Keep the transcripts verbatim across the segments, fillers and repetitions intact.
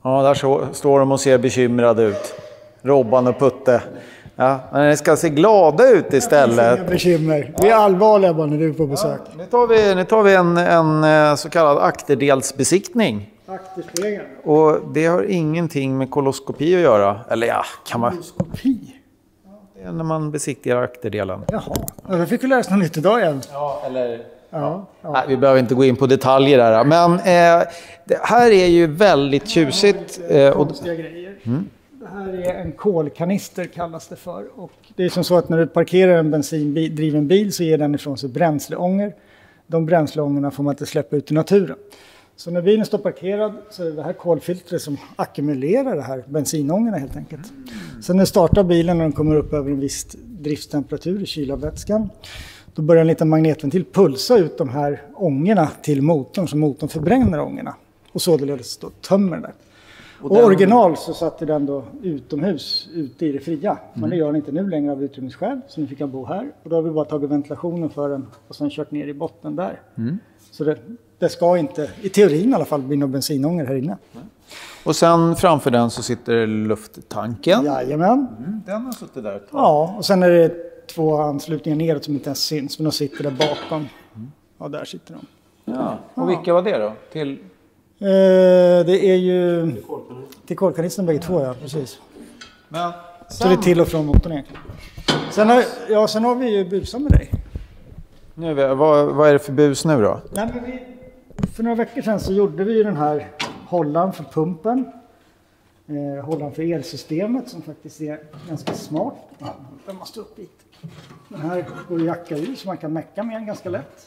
Ja, där så, står de och ser bekymrade ut. Robban och Putte. Ja, men ni ska se glada ut istället. Inga bekymmer. Vi är allvarliga bara när du är på besök. Ja, nu tar vi, nu tar vi en, en så kallad akterdelsbesiktning. Akterspegeln. Och det har ingenting med koloskopi att göra. Eller ja, kan man... Koloskopi? Det är när man besiktigar akterdelen. Jaha, ja, då fick vi lära oss något nytt idag igen. Ja, eller... Ja, ja. Nej, vi behöver inte gå in på detaljer där. Men eh, det här är ju väldigt tjusigt. Eh, och... Konstiga grejer. Mm. Det här är en kolkanister kallas det för. Och det är som så att när du parkerar en bensindriven bil så ger den ifrån sig bränsleångor. De bränsleångorna får man inte släppa ut i naturen. Så när bilen står parkerad så är det det här kolfiltret som ackumulerar det här bensinångorna helt enkelt. Sen när du startar bilen och den kommer upp över en viss driftstemperatur i kylarvätskan, då börjar en liten magnetventil pulsa ut de här ångorna till motorn så motorn förbränner ångorna. Och således då tömmer den. Och, och original så satt den då utomhus, ute i det fria. Mm. Men det gör den inte nu längre av utrymningsskäl. Så nu fick jag bo här. Och då har vi bara tagit ventilationen för den och sen kört ner i botten där. Mm. Så det, det ska inte, i teorin i alla fall, bli någon bensinångor här inne. Mm. Och sen framför den så sitter lufttanken. Jajamän. Mm. Den har suttit där. Ja, och sen är det två anslutningar neråt som inte ens syns. Men de sitter där bakom. Mm. Ja, där sitter de. Ja, och ja. Vilka var det då? Till... Eh, det är ju till kolkanisten bägge två, ja, precis. Men sen... Så det är till och från motorn egentligen. Sen har, ja, sen har vi ju busar med dig. Nu, vad, vad är det för bus nu då? Nej, men vi, för några veckor sedan så gjorde vi ju den här hållaren för pumpen. Eh, hållaren för elsystemet som faktiskt är ganska smart. Den måste upp hit. Den här går att jacka ur så man kan mecka med den ganska lätt.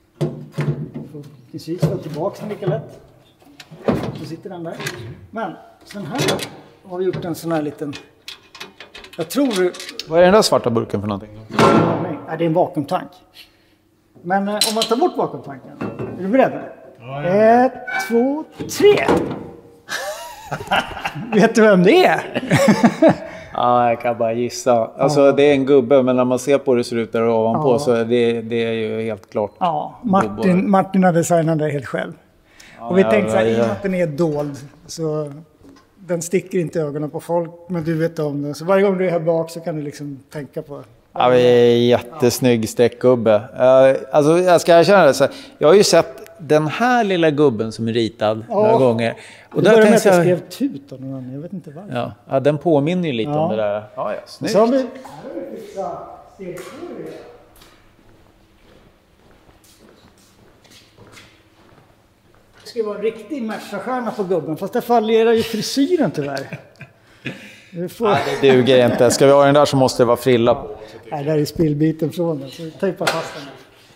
Får precis få tillbaka den lika lätt. Så sitter den där. Men sen här har vi gjort en sån här liten... Jag tror... Vad är den där svarta burken för någonting? Nej, det är en vakuumtank. Men eh, om man tar bort vakuumtanken. Är du beredd? Ja, ja. Ett, två, tre! Vet du vem det är? Ja, jag kan bara gissa. Alltså ja. Det är en gubbe, men när man ser på det ser ut där ovanpå ja. Så det, det är ju helt klart. Ja, Martin, Martin har designat det helt själv. Ja, och vi tänkte så här, i och med att den är dold så den sticker inte i ögonen på folk, men du vet om den. Så varje gång du är här bak så kan du liksom tänka på det. Ja, det är en jättesnygg stäckgubbe. Uh, alltså jag ska erkänna det så här, jag har ju sett den här lilla gubben som är ritad ja. Några gånger. Och där tänkte jag skrev tut av någon annan, jag vet inte varför. Ja, ja den påminner ju lite ja. Om det där. Ja, ja, snyggt. Så har vi... Det ska vara en riktig Merca-stjärna på gubben, fast det fallerar ju frisyren tyvärr. Får... Nej, det duger inte. Ska vi ha den där så måste det vara frilla på. Nej, där är spillbiten från den, så tejpa fast den.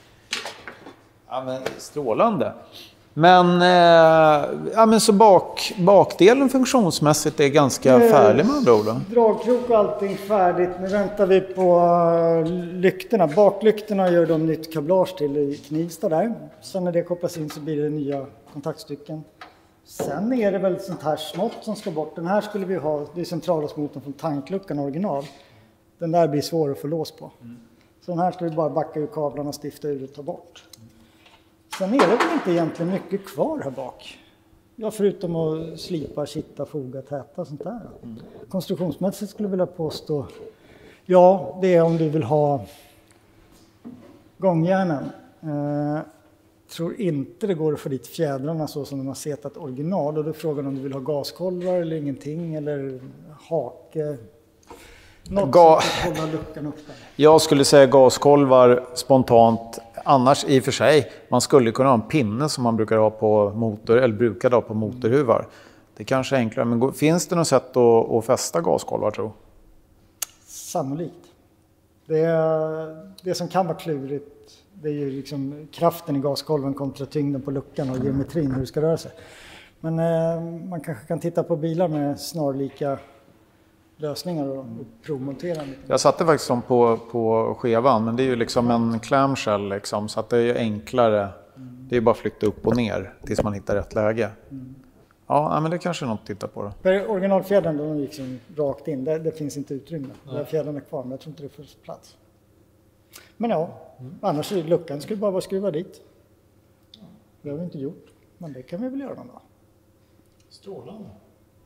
Ja, men strålande. Men, eh, ja, men så bak, bakdelen funktionsmässigt är ganska eh, färdig med andra ord. Dragkrok och allting färdigt. Nu väntar vi på uh, lyktorna. Baklyktorna gör de nytt kablage till i Knivsta där. Sen när det kopplas in så blir det nya kontaktstycken. Sen är det väl sånt här smått som ska bort. Den här skulle vi ha, det är centralåsmotorn från tankluckan original. Den där blir svår att få lås på. Mm. Så den här ska vi bara backa ur kablarna, stifta ur och ta bort. Sen är det väl inte egentligen mycket kvar här bak. Ja, förutom att slipa, kitta, foga, täta och sånt där. Mm. Konstruktionsmässigt skulle jag vilja påstå, ja, det är om du vill ha gångjärnen. Eh, tror inte det går att få dit fjädrarna så som de har setat original. Och då är frågan om du vill ha gaskolvar eller ingenting, eller hake. Något Ga- som hålla luckan uppe. Jag skulle säga gaskolvar spontant. Annars i och för sig, man skulle kunna ha en pinne som man brukar ha på motor, eller brukade ha på motorhuvar. Det kanske är enklare, men finns det något sätt att, att fästa gaskolvar, tror? Sannolikt. Det, det som kan vara klurigt, det är ju liksom kraften i gaskolven kontra tyngden på luckan och geometrin, hur det ska röra sig. Men eh, man kanske kan titta på bilar med snarlika lösningar och, och provmontera. Jag satte faktiskt som på, på skevan, men det är ju liksom en clamshell liksom, så att det är enklare. Mm. Det är bara att flytta upp och ner tills man hittar rätt läge. Mm. Ja, men det kanske är något att titta på då. För originalfjädern, de gick liksom rakt in. Det, det finns inte utrymme. Där fjädern är kvar, men jag tror inte det finns plats. Men ja, mm. annars är luckan skulle bara vara skruva dit. Det har vi inte gjort, men det kan vi väl göra någon dag. Strålande.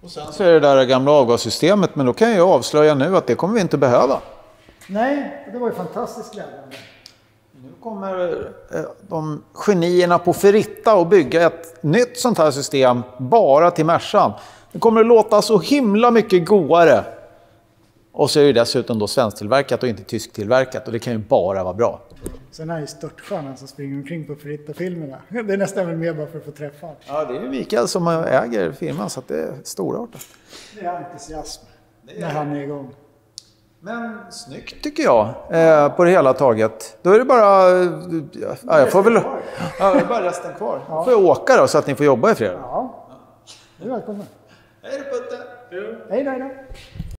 Och sen så är det där gamla avgassystemet, men då kan jag avslöja nu att det kommer vi inte behöva. Nej, det var ju fantastiskt glädjande. Nu kommer de genierna på Ferritta och bygga ett nytt sånt här system bara till Mercan. Det kommer att låta så himla mycket godare. Och så är det dessutom då svensktillverkat och inte tysktillverkat. Och det kan ju bara vara bra. Sen är ju störtstjärnan som springer omkring på Ferritta-filmerna. Det är nästan väl mer bara för att få träffa. Ja, det är ju Mikael som äger firman, så att det är storartat. Det är entusiasm när han är igång. Men snyggt tycker jag, eh, på det hela taget. Då är det bara... Ja, jag får väl... Ja, det är bara resten kvar. Ja. Då får jag åka då så att ni får jobba i fredag. Ja, det är välkommen. Hej då, Putte! Hej då, hej då.